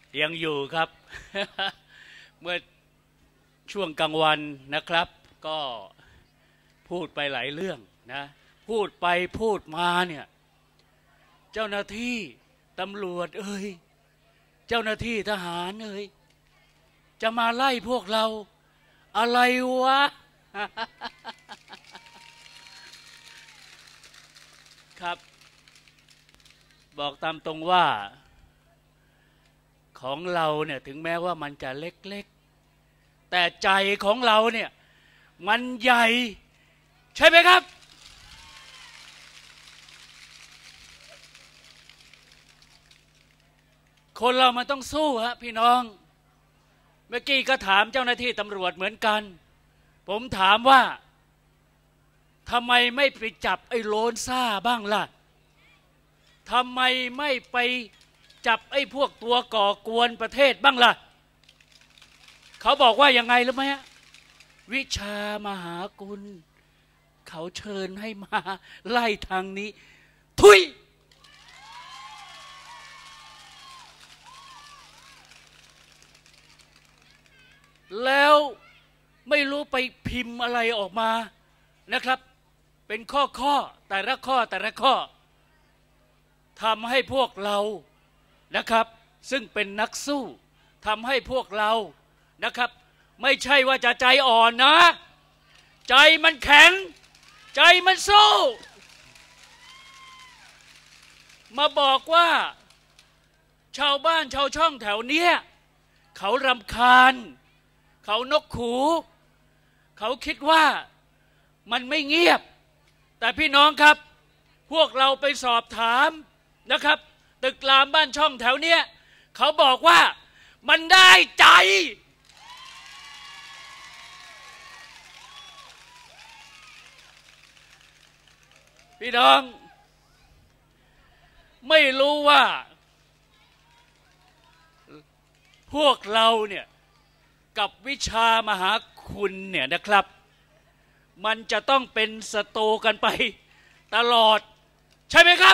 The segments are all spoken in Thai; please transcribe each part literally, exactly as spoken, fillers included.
ยังอยู่ครับ เมื่อช่วงกลางวันนะครับก็พูดไปหลายเรื่องนะพูดไปพูดมาเนี่ยเจ้าหน้าที่ตำรวจเอ่ยเจ้าหน้าที่ทหารเอ่ยจะมาไล่พวกเราอะไรวะ ครับบอกตามตรงว่าของเราเนี่ยถึงแม้ว่ามันจะเล็กๆแต่ใจของเราเนี่ยมันใหญ่ใช่ไหมครับคนเรามันต้องสู้ฮะพี่น้องเมื่อกี้ก็ถามเจ้าหน้าที่ตำรวจเหมือนกันผมถามว่าทำไมไม่ไปจับไอ้โลนซ่าบ้างล่ะทำไมไม่ไปจับไอ้พวกตัวก่อกวนประเทศบ้างล่ะเขาบอกว่ายังไงรู้ไหมฮะวิชามหากุลเขาเชิญให้มาไล่ทางนี้ทุยแล้วไม่รู้ไปพิมพ์อะไรออกมานะครับเป็นข้อข้อแต่ละข้อแต่ละข้อทำให้พวกเรานะครับซึ่งเป็นนักสู้ทำให้พวกเรานะครับไม่ใช่ว่าจะใจอ่อนนะใจมันแข็งใจมันสู้มาบอกว่าชาวบ้านชาวช่องแถวเนี้ยเขารำคาญเขานกหูเขาคิดว่ามันไม่เงียบแต่พี่น้องครับพวกเราไปสอบถามนะครับตึกรามบ้านช่องแถวเนี้ยเขาบอกว่ามันได้ใจพี่น้องไม่รู้ว่าพวกเราเนี่ยกับวิชามหาคุณเนี่ยนะครับมันจะต้องเป็นศัตรูกันไปตลอดใช่ไหมครับ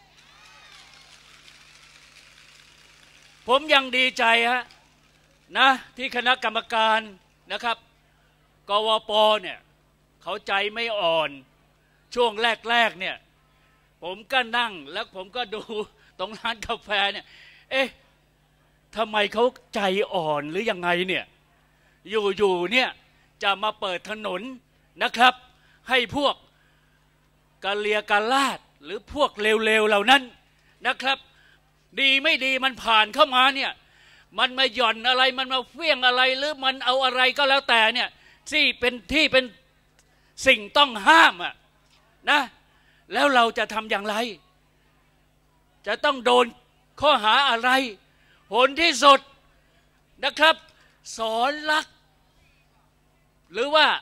ผมยังดีใจฮะนะที่คณะกรรมการนะครับกวป.เนี่ยเขาใจไม่อ่อนช่วงแรกๆเนี่ยผมก็นั่งแล้วผมก็ดูตรงร้านกาแฟเนี่ยเอ๊ะทำไมเขาใจอ่อนหรือยังไงเนี่ยอยู่ๆเนี่ยจะมาเปิดถนนนะครับให้พวกกะเลียกะลาดหรือพวกเลวๆเหล่านั้นนะครับดีไม่ดีมันผ่านเข้ามาเนี่ยมันมาหย่อนอะไรมันมาเฟี้ยงอะไรหรือมันเอาอะไรก็แล้วแต่เนี่ยที่เป็นที่เป็นสิ่งต้องห้ามอ่ะนะแล้วเราจะทำอย่างไรจะต้องโดนข้อหาอะไรผลที่สุดนะครับสอนลักษณ์หรือว่า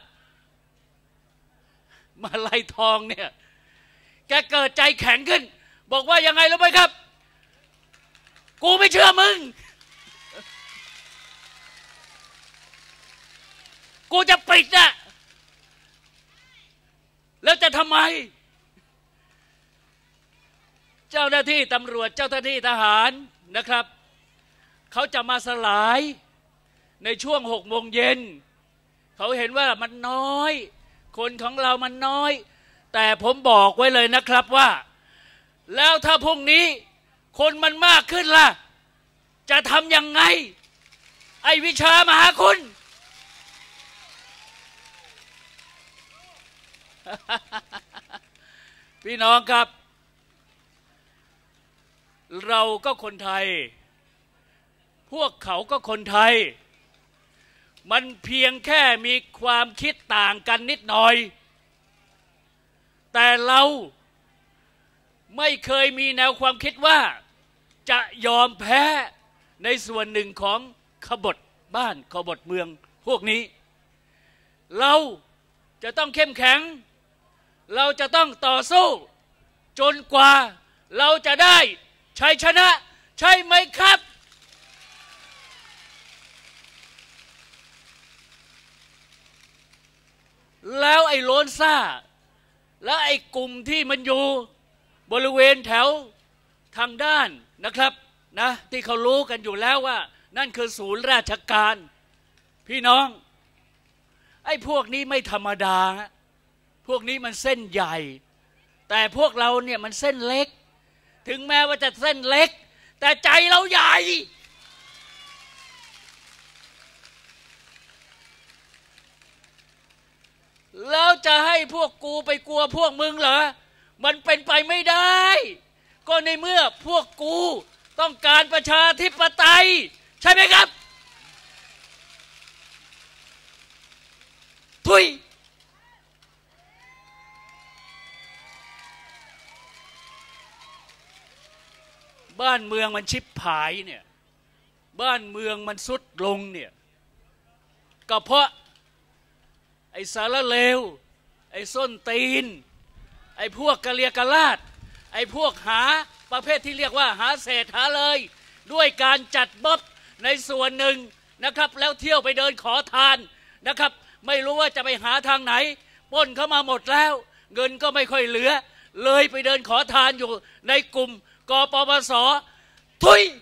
มาลัยทองเนี่ยแกเกิดใจแข็งขึ้นบอกว่ายังไงรู้ไหมครับกูไม่เชื่อมึงกูจะปิดน่ะแล้วจะทำไมเจ้าหน้าที่ตำรวจเจ้าหน้าที่ทหารนะครับเขาจะมาสลายในช่วงหกโมงเย็นเขาเห็นว่ามันน้อยคนของเรามันน้อยแต่ผมบอกไว้เลยนะครับว่าแล้วถ้าพรุ่งนี้คนมันมากขึ้นล่ะจะทำยังไงไอ้วิชามหาคุณ พี่น้องครับเราก็คนไทยพวกเขาก็คนไทยมันเพียงแค่มีความคิดต่างกันนิดหน่อยแต่เราไม่เคยมีแนวความคิดว่าจะยอมแพ้ในส่วนหนึ่งของขบฏบ้านขบฏเมืองพวกนี้เราจะต้องเข้มแข็งเราจะต้องต่อสู้จนกว่าเราจะได้ชัยชนะใช่ไหมครับแล้วไอ้โลนซ่าแล้วไอ้กลุ่มที่มันอยู่บริเวณแถวทางด้านนะครับนะที่เขารู้กันอยู่แล้วว่านั่นคือศูนย์ราชการพี่น้องไอ้พวกนี้ไม่ธรรมดาพวกนี้มันเส้นใหญ่แต่พวกเราเนี่ยมันเส้นเล็กถึงแม้ว่าจะเส้นเล็กแต่ใจเราใหญ่แล้วจะให้พวกกูไปกลัวพวกมึงเหรอมันเป็นไปไม่ได้ก็ในเมื่อพวกกูต้องการประชาธิปไตยใช่ไหมครับทุยบ้านเมืองมันชิบหายเนี่ยบ้านเมืองมันสุดลงเนี่ยก็เพราะไอ้สารเลวไอ้ส้นตีนไอ้พวกกะเลียกะลาดไอ้พวกหาประเภทที่เรียกว่าหาเศษหาเลยด้วยการจัดม็อบในส่วนหนึ่งนะครับแล้วเที่ยวไปเดินขอทานนะครับไม่รู้ว่าจะไปหาทางไหนปล้นเข้ามาหมดแล้วเงินก็ไม่ค่อยเหลือเลยไปเดินขอทานอยู่ในกลุ่มกปปส.ทุย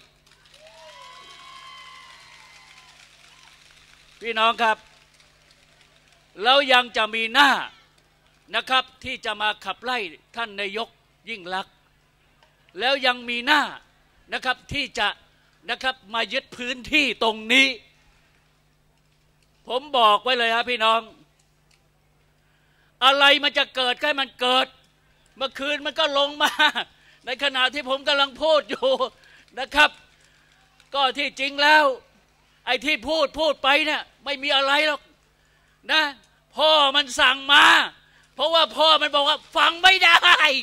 พี่น้องครับแล้วยังจะมีหน้านะครับที่จะมาขับไล่ท่านนายกยิ่งลักษณ์แล้วยังมีหน้านะครับที่จะนะครับมายึดพื้นที่ตรงนี้ผมบอกไว้เลยครับพี่น้องอะไรมันจะเกิดให้มันเกิดเมื่อคืนมันก็ลงมาในขณะที่ผมกำลังพูดอยู่นะครับก็ที่จริงแล้วไอ้ที่พูดพูดไปเนี่ยไม่มีอะไรหรอกนะพ่อมันสั่งมาเพราะว่าพ่อมันบอกว่าฟังไม่ได้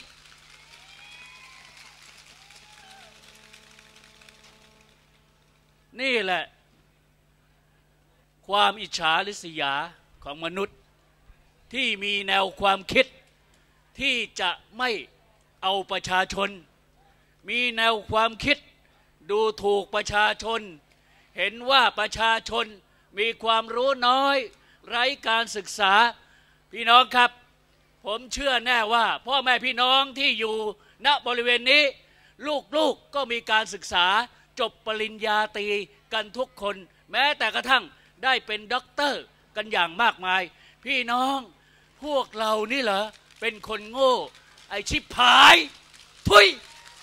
นี่แหละความอิจฉาริษยาของมนุษย์ที่มีแนวความคิดที่จะไม่เอาประชาชนมีแนวความคิดดูถูกประชาชนเห็นว่าประชาชนมีความรู้น้อยไร้การศึกษาพี่น้องครับผมเชื่อแน่ว่าพ่อแม่พี่น้องที่อยู่ณบริเวณนี้ลูกๆ ก, ก็มีการศึกษาจบปริญญาตรีกันทุกคนแม้แต่กระทั่งได้เป็นด็อกเตอร์กันอย่างมากมายพี่น้องพวกเรานี่เหรอเป็นคนโง่ไอ้ชิบหายทุย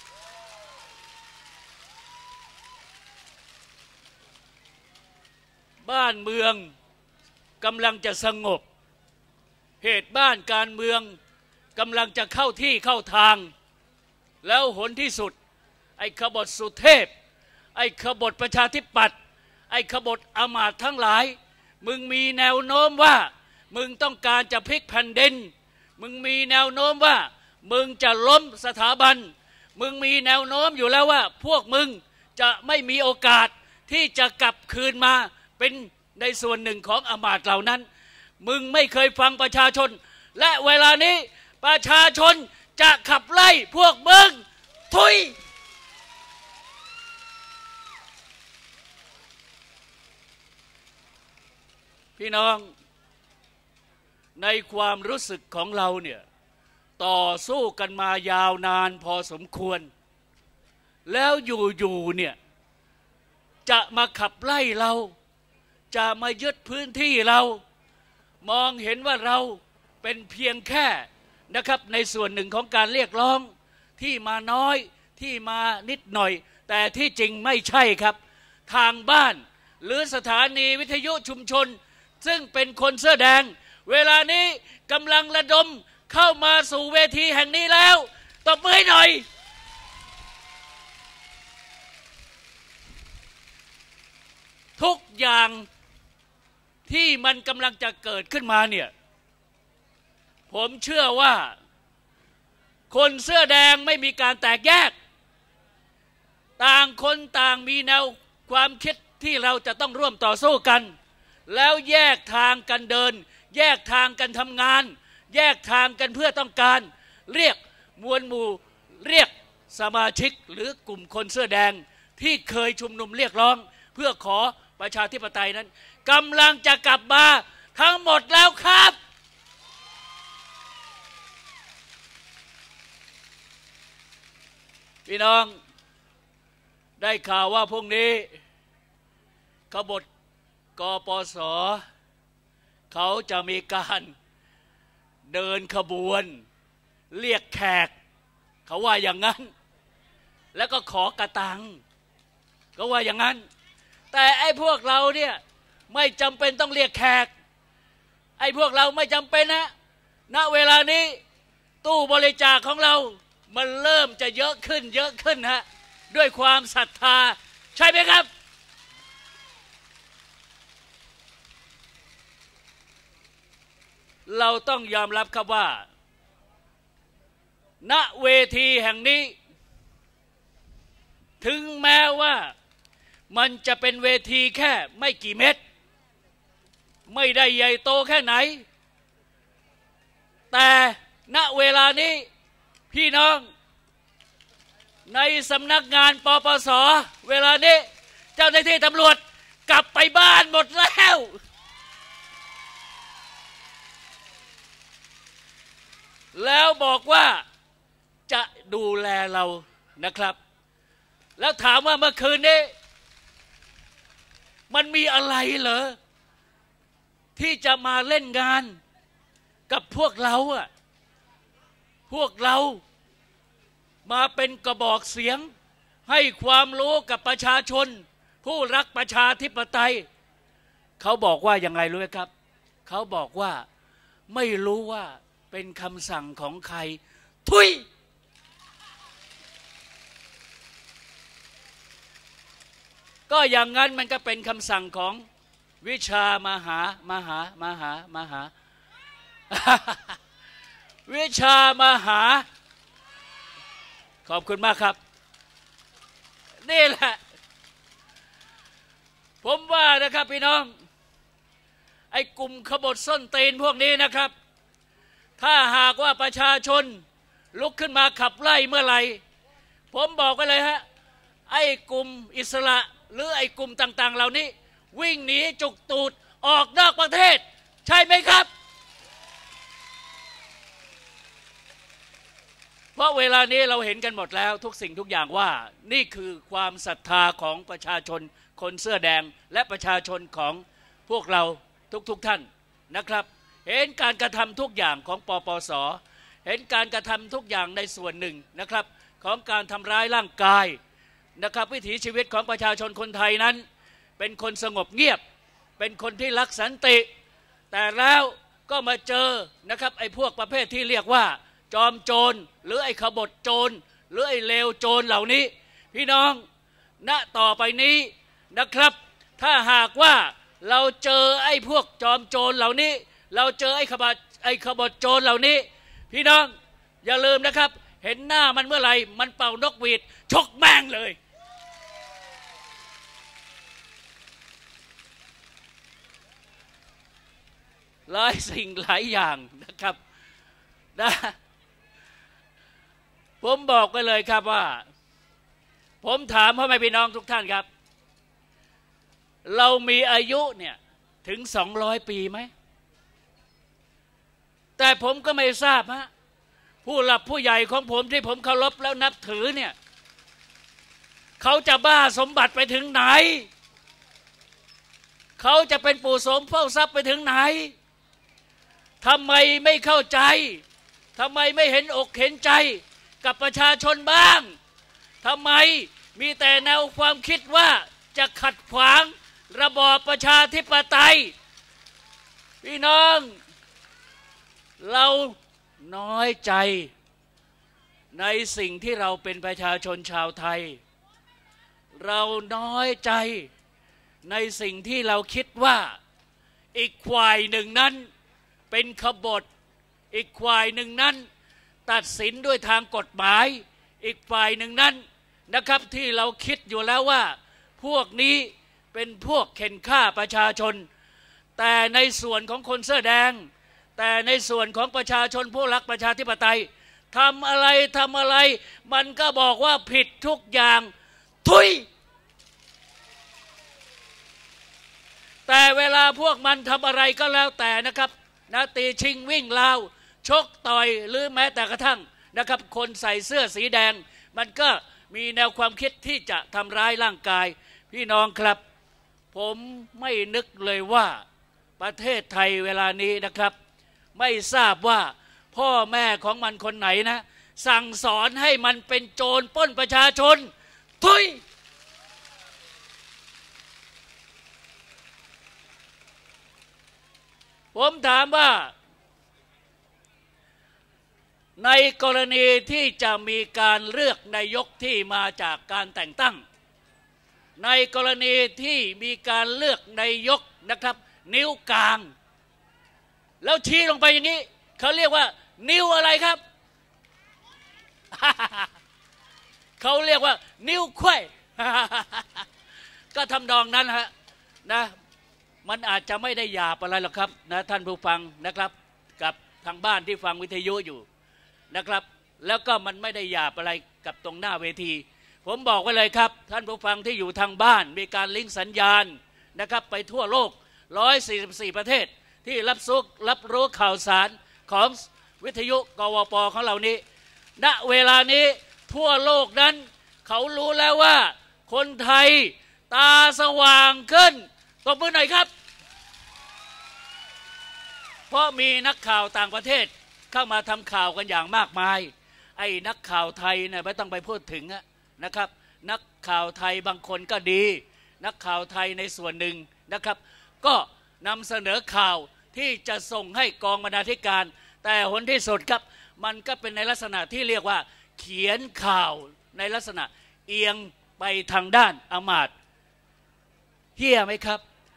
บ้านเมืองกำลังจะสงบเหตุบ้านการเมืองกำลังจะเข้าที่เข้าทางแล้วหนที่สุดไอ้ขบฏสุเทพไอ้ขบฏประชาธิปัตย์ไอ้ขบฏอมาตย์ทั้งหลายมึงมีแนวโน้มว่ามึงต้องการจะพลิกแผ่นดินมึงมีแนวโน้มว่ามึงจะล้มสถาบันมึงมีแนวโน้มอยู่แล้วว่าพวกมึงจะไม่มีโอกาสที่จะกลับคืนมาเป็นในส่วนหนึ่งของอมาตย์เหล่านั้นมึงไม่เคยฟังประชาชนและเวลานี้ประชาชนจะขับไล่พวกมึงทุยพี่น้องในความรู้สึกของเราเนี่ยต่อสู้กันมายาวนานพอสมควรแล้วอยู่ๆเนี่ยจะมาขับไล่เราจะมายึดพื้นที่เรามองเห็นว่าเราเป็นเพียงแค่นะครับในส่วนหนึ่งของการเรียกร้องที่มาน้อยที่มานิดหน่อยแต่ที่จริงไม่ใช่ครับทางบ้านหรือสถานีวิทยุชุมชนซึ่งเป็นคนเสื้อแดงเวลานี้กำลังระดมเข้ามาสู่เวทีแห่งนี้แล้วตบมือให้หน่อยทุกอย่างที่มันกำลังจะเกิดขึ้นมาเนี่ยผมเชื่อว่าคนเสื้อแดงไม่มีการแตกแยกต่างคนต่างมีแนวความคิดที่เราจะต้องร่วมต่อสู้กันแล้วแยกทางกันเดินแยกทางกันทำงานแยกทางกันเพื่อต้องการเรียกมวลหมู่เรียกสมาชิกหรือกลุ่มคนเสื้อแดงที่เคยชุมนุมเรียกร้องเพื่อขอประชาธิปไตยนั้นกำลังจะกลับมาทั้งหมดแล้วครับพี่น้องได้ข่าวว่าพรุ่งนี้ขบฏกปสเขาจะมีการเดินขบวนเรียกแขกเขาว่าอย่างนั้นแล้วก็ขอกระตังก็ว่าอย่างนั้นแต่ไอ้พวกเราเนี่ยไม่จำเป็นต้องเรียกแขกไอ้พวกเราไม่จำเป็นนะณเวลานี้ตู้บริจาคของเรามันเริ่มจะเยอะขึ้นเยอะขึ้นฮะด้วยความศรัทธาใช่ไหมครับเราต้องยอมรับครับว่าณเวทีแห่งนี้ถึงแม้ว่ามันจะเป็นเวทีแค่ไม่กี่เมตรไม่ได้ใหญ่โตแค่ไหนแต่ณเวลานี้พี่น้องในสำนักงานปปสเวลานี้เจ้าหน้าที่ตำรวจกลับไปบ้านหมดแล้วแล้วบอกว่าจะดูแลเรานะครับแล้วถามว่าเมื่อคืนนี้มันมีอะไรเหรอที่จะมาเล่นงานกับพวกเราอะพวกเรามาเป็นกระบอกเสียงให้ความรู้กับประชาชนผู้รักประชาธิปไตยเขาบอกว่าอย่างไรรู้ไหมครับเขาบอกว่าไม่รู้ว่าเป็นคำสั่งของใครทุยก็อย่างนั้นมันก็เป็นคำสั่งของวิชามหามหามหามหา วิชามหาขอบคุณมากครับนี่แหละผมว่านะครับพี่น้องไอ้กลุ่มขบฏส้นตีนพวกนี้นะครับถ้าหากว่าประชาชนลุกขึ้นมาขับไล่เมื่อไหร่ผมบอกกันเลยฮะไอ้กลุ่มอิสระหรือไอ้กลุ่มต่างๆเหล่านี้วิ่งหนีจุกตูดออกนอกประเทศใช่ไหมครับเพราะเวลานี้เราเห็นกันหมดแล้วทุกสิ่งทุกอย่างว่านี่คือความศรัทธาของประชาชนคนเสื้อแดงและประชาชนของพวกเราทุกๆท่านนะครับเห็นการกระทำทุกอย่างของปปสเห็นการกระทำทุกอย่างในส่วนหนึ่งนะครับของการทำร้ายร่างกายนะครับวิถีชีวิตของประชาชนคนไทยนั้นเป็นคนสงบเงียบเป็นคนที่รักสันติแต่แล้วก็มาเจอนะครับไอ้พวกประเภทที่เรียกว่าจอมโจรหรือไอ้ขบฏโจรหรือไอ้เลวโจรเหล่านี้พี่น้องณต่อไปนี้นะครับถ้าหากว่าเราเจอไอ้พวกจอมโจรเหล่านี้เราเจอไอ้ขบฏไอ้ขบฏโจรเหล่านี้พี่น้องอย่าลืมนะครับเห็นหน้ามันเมื่อไหร่มันเป่านกหวีดชกแม่งเลยหลายสิ่งหลายอย่างนะครับนะผมบอกไปเลยครับว่าผมถามพ่อแม่พี่น้องทุกท่านครับเรามีอายุเนี่ยถึงสองร้อยปีไหมแต่ผมก็ไม่ทราบฮะผู้หลักผู้ใหญ่ของผมที่ผมเคารพแล้วนับถือเนี่ยเขาจะบ้าสมบัติไปถึงไหนเขาจะเป็นปู่โสมเฝ้าทรัพย์ไปถึงไหนทำไมไม่เข้าใจทำไมไม่เห็นอกเห็นใจกับประชาชนบ้างทำไมมีแต่แนวความคิดว่าจะขัดขวางระบอบประชาธิปไตยพี่น้องเราน้อยใจในสิ่งที่เราเป็นประชาชนชาวไทยเราน้อยใจในสิ่งที่เราคิดว่าอีกฝ่ายหนึ่งนั้นเป็นขบฏอีกฝ่ายหนึ่งนั้นตัดสินด้วยทางกฎหมายอีกฝ่ายหนึ่งนั้นนะครับที่เราคิดอยู่แล้วว่าพวกนี้เป็นพวกเข็นฆ่าประชาชนแต่ในส่วนของคนเสื้อแดงแต่ในส่วนของประชาชนผู้รักประชาธิปไตยทำอะไรทำอะไรมันก็บอกว่าผิดทุกอย่างทุยแต่เวลาพวกมันทำอะไรก็แล้วแต่นะครับนะตีชิงวิ่งราวชกต่อยหรือแม้แต่กระทั่งนะครับคนใส่เสื้อสีแดงมันก็มีแนวความคิดที่จะทำร้ายร่างกายพี่น้องครับผมไม่นึกเลยว่าประเทศไทยเวลานี้นะครับไม่ทราบว่าพ่อแม่ของมันคนไหนนะสั่งสอนให้มันเป็นโจรปล้นประชาชนทุยผมถามว่าในกรณีที่จะมีการเลือกนายกที่มาจากการแต่งตั้งในกรณีที่มีการเลือกนายกนะครับนิ้วกลางแล้วชี้ลงไปอย่างนี้เขาเรียกว่านิ้วอะไรครับ เขาเรียกว่านิ้วไขว้ ก็ทำนองนั้นฮะนะมันอาจจะไม่ได้หยาบอะไรหรอกครับนะท่านผู้ฟังนะครับกับทางบ้านที่ฟังวิทยุอยู่นะครับแล้วก็มันไม่ได้หยาบอะไรกับตรงหน้าเวทีผมบอกไว้เลยครับท่านผู้ฟังที่อยู่ทางบ้านมีการลิงก์สัญญาณนะครับไปทั่วโลกหนึ่งร้อยสี่สิบสี่ประเทศที่รับซุกรับรู้ข่าวสารของวิทยุกวปของเรานี้ณเวลานี้ทั่วโลกนั้นเขารู้แล้วว่าคนไทยตาสว่างขึ้นตบมือหน่อยครับเพราะมีนักข่าวต่างประเทศเข้ามาทำข่าวกันอย่างมากมายไอ้นักข่าวไทยเนี่ยไม่ต้องไปพูดถึงนะครับนักข่าวไทยบางคนก็ดีนักข่าวไทยในส่วนหนึ่งนะครับก็นำเสนอข่าวที่จะส่งให้กองบรรณาธิการแต่ผลที่สุดครับมันก็เป็นในลักษณะที่เรียกว่าเขียนข่าวในลักษณะเอียงไปทางด้านอำมาตย์เหี้ยไหมครับ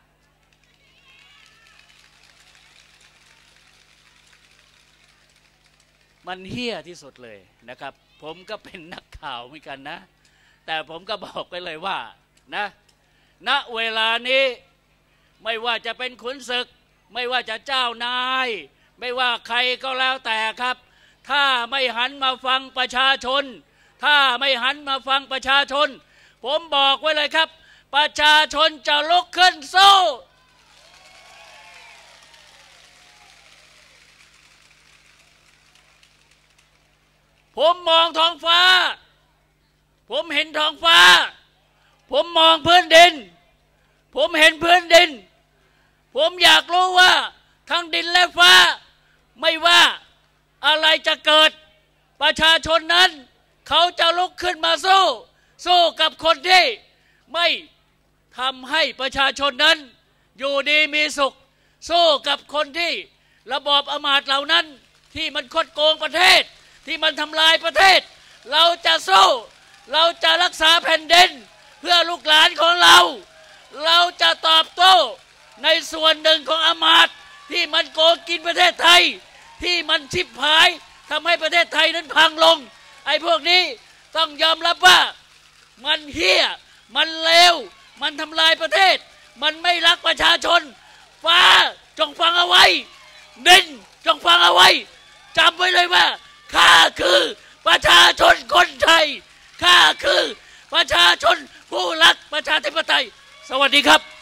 มันเหี้ยที่สุดเลยนะครับผมก็เป็นนักข่าวเหมือนกันนะแต่ผมก็บอกไปเลยว่านะณเวลานี้ไม่ว่าจะเป็นขุนศึกไม่ว่าจะเจ้านายไม่ว่าใครก็แล้วแต่ครับถ้าไม่หันมาฟังประชาชนถ้าไม่หันมาฟังประชาชนผมบอกไว้เลยครับประชาชนจะลุกขึ้นสู้ผมมองท้องฟ้าผมเห็นท้องฟ้าผมมองพื้นดินผมเห็นพื้นดินผมอยากรู้ว่าทั้งดินและฟ้าไม่ว่าอะไรจะเกิดประชาชนนั้นเขาจะลุกขึ้นมาสู้สู้กับคนที่ไม่ทำให้ประชาชนนั้นอยู่ดีมีสุขสู้กับคนที่ระบอบอำมาตย์เหล่านั้นที่มันคดโกงประเทศที่มันทำลายประเทศเราจะสู้เราจะรักษาแผ่นดินเพื่อลูกหลานของเราเราจะตอบโต้ในส่วนหนึ่งของอำมาตย์ที่มันโกงกินประเทศไทยที่มันชิบหายทำให้ประเทศไทยนั้นพังลงไอ้พวกนี้ต้องยอมรับว่ามันเหี้ยมันเลวมันทำลายประเทศมันไม่รักประชาชนฟ้าจงฟังเอาไว้ดินจงฟังเอาไว้จำไว้เลยว่าข้าคือประชาชนคนไทยข้าคือประชาชนผู้รักประชาธิปไตยสวัสดีครับ